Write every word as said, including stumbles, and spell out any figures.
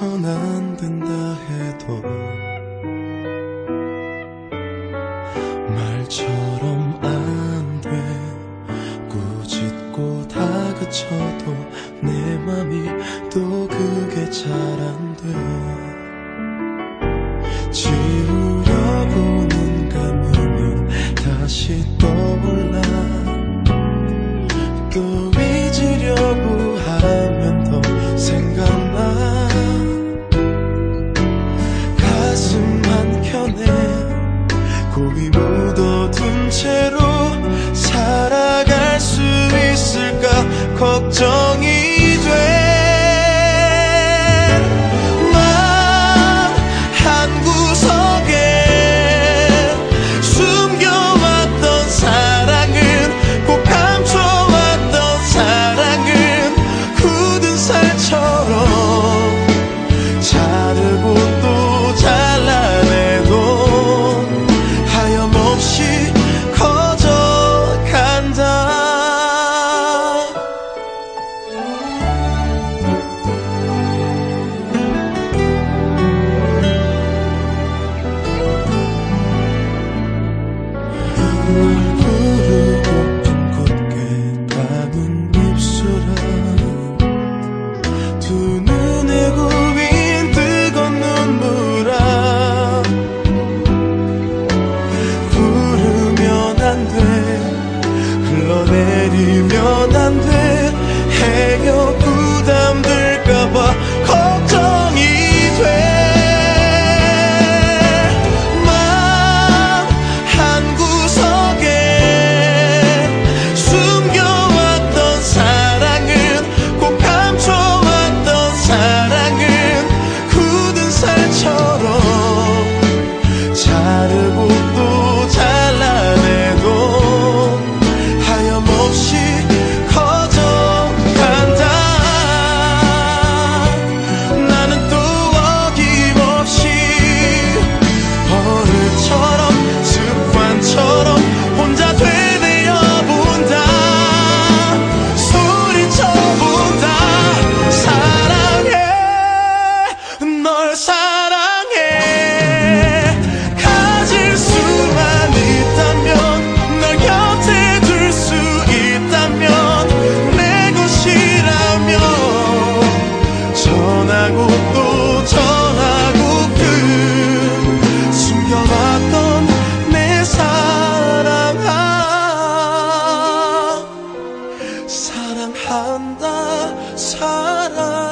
해선 안 된다 해도 말처럼 안 돼. 꾸짖고 다그쳐도 내 맘이 또 그게 잘 안 돼. 지우려고 눈 감으면 다시 떠올라. 또 잊으려고 하면 더 생각나. 가슴 한켠에 고이 묻어둔 채로 살아갈 수 있을까 걱정이 돼. 맘 한구석에 숨겨왔던 사랑은 꼭 감춰왔던 사랑은 굳은 살처럼 자르고 또 잘라내도 하염없이 커져간다. 얼굴을 굳게 감은 입술아, 두 눈에 고인 뜨거운 눈물아. 부르면 안 돼, 흘러내리면 안 돼. 해요 부담될까봐 걱정이 돼. 맘 한구석에 숨겨왔던 사랑은 꼭 감춰왔던 사랑은 굳은 살처럼 자르고 또 잘라내도 하염없이 커져간다. 나는 또 어김없이 버릇처럼 습관처럼 혼자 되뇌어본다. 소리쳐본다. 사랑해, 널 사랑해. 가질 수만 있다면, 널 곁에 둘 수 있다면, 내 것이라면 전하고 또 전하고픈 숨겨왔던 내 사랑아. 사랑한다, 사랑.